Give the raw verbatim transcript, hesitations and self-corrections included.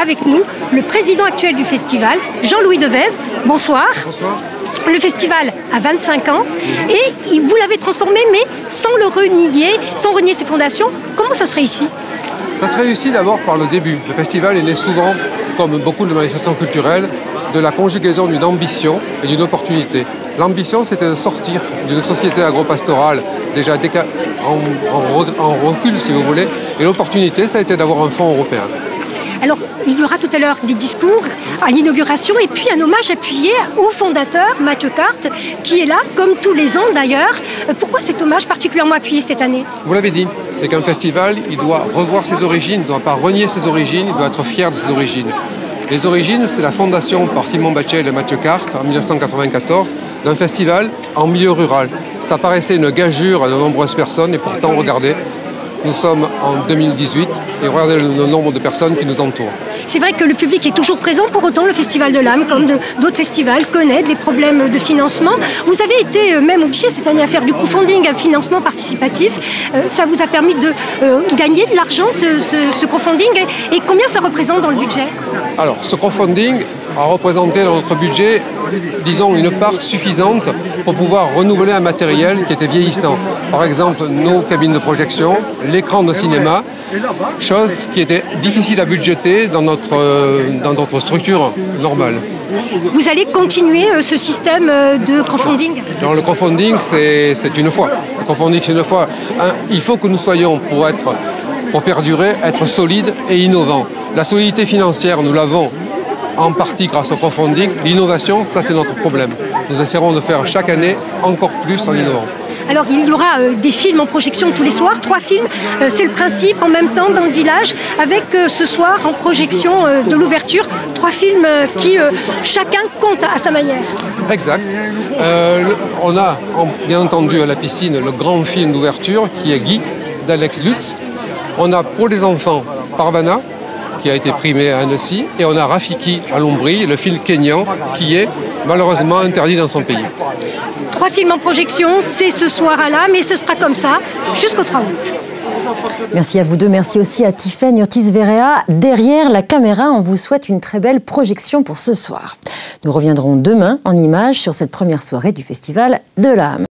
avec nous le président actuel du festival, Jean-Louis Devez. Bonsoir. Bonsoir. Le festival a vingt-cinq ans et vous l'avez transformé, mais sans le renier, sans renier ses fondations. Comment ça se réussit? Ça se réussit d'abord par le début. Le festival est né souvent, comme beaucoup de manifestations culturelles, de la conjugaison d'une ambition et d'une opportunité. L'ambition, c'était de sortir d'une société agro-pastorale déjà en, en, en recul, si vous voulez, et l'opportunité, ça a été d'avoir un fonds européen. Alors, il y aura tout à l'heure des discours à l'inauguration et puis un hommage appuyé au fondateur, Mathieu Carte, qui est là, comme tous les ans d'ailleurs. Pourquoi cet hommage particulièrement appuyé cette année? Vous l'avez dit, c'est qu'un festival, il doit revoir ses origines, il ne doit pas renier ses origines, il doit être fier de ses origines. Les origines, c'est la fondation par Simon Batchel et Mathieu Carte en mille neuf cent quatre-vingt-quatorze d'un festival en milieu rural. Ça paraissait une gageure à de nombreuses personnes et pourtant, regardez, nous sommes en deux mille dix-huit et regardez le, le nombre de personnes qui nous entourent. C'est vrai que le public est toujours présent, pour autant le Festival de l'Âme, comme d'autres festivals, connaît des problèmes de financement. Vous avez été même obligé cette année à faire du crowdfunding, un financement participatif. Euh, ça vous a permis de euh, gagner de l'argent, ce, ce, ce crowdfunding, et, et combien ça représente dans le budget? Alors, ce crowdfunding a représenté dans notre budget, disons, une part suffisante pour pouvoir renouveler un matériel qui était vieillissant. Par exemple, nos cabines de projection, l'écran de cinéma, chose qui était difficile à budgéter dans notre, dans notre structure normale. Vous allez continuer ce système de crowdfunding? Alors, le crowdfunding, c'est une fois. Le crowdfunding, c'est une fois. Un, il faut que nous soyons, pour, être, pour perdurer, être solides et innovants. La solidité financière, nous l'avons en partie grâce au crowdfunding. L'innovation, ça c'est notre problème. Nous essaierons de faire chaque année encore plus en innovant. Alors il y aura euh, des films en projection tous les soirs, trois films, euh, c'est le principe, en même temps dans le village, avec euh, ce soir en projection euh, de l'ouverture, trois films euh, qui euh, chacun compte à sa manière. Exact. Euh, le, on a en, bien entendu à la piscine le grand film d'ouverture qui est Guy d'Alex Lutz. On a pour les enfants Parvana, qui a été primé à Annecy, et on a Rafiki à Lombrie, le film kényan, qui est malheureusement interdit dans son pays. Trois films en projection, c'est ce soir-là, mais ce sera comme ça jusqu'au trois août. Merci à vous deux, merci aussi à Tiffaine Urtis-Verea. Derrière la caméra, on vous souhaite une très belle projection pour ce soir. Nous reviendrons demain en images sur cette première soirée du Festival de l'Âme.